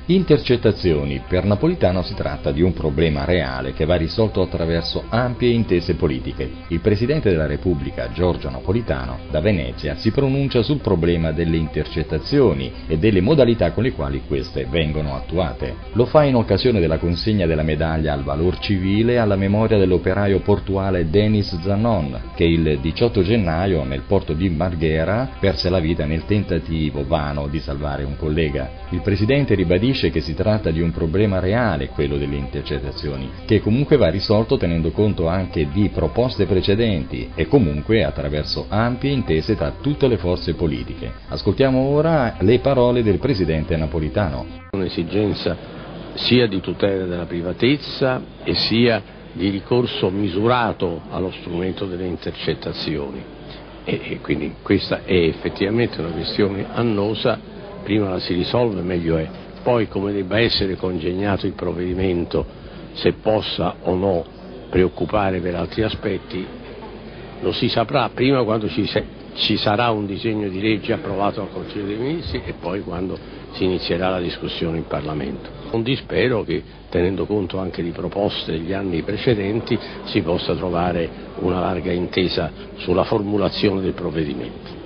Intercettazioni. Per Napolitano si tratta di un problema reale che va risolto attraverso ampie intese politiche. Il Presidente della Repubblica, Giorgio Napolitano, da Venezia, si pronuncia sul problema delle intercettazioni e delle modalità con le quali queste vengono attuate. Lo fa in occasione della consegna della medaglia al valor civile alla memoria dell'operaio portuale Denis Zanon, che il 18 gennaio nel porto di Marghera perse la vita nel tentativo vano di salvare un collega. Il Presidente ribadisce che si tratta di un problema reale, quello delle intercettazioni, che comunque va risolto tenendo conto anche di proposte precedenti e comunque attraverso ampie intese tra tutte le forze politiche. Ascoltiamo ora le parole del Presidente Napolitano. Un'esigenza sia di tutela della privatezza e sia di ricorso misurato allo strumento delle intercettazioni e quindi questa è effettivamente una questione annosa, prima la si risolve meglio è. Poi come debba essere congegnato il provvedimento, se possa o no preoccupare per altri aspetti, lo si saprà prima quando ci sarà un disegno di legge approvato dal Consiglio dei Ministri e poi quando si inizierà la discussione in Parlamento. Quindi spero che, tenendo conto anche di proposte degli anni precedenti, si possa trovare una larga intesa sulla formulazione del provvedimento.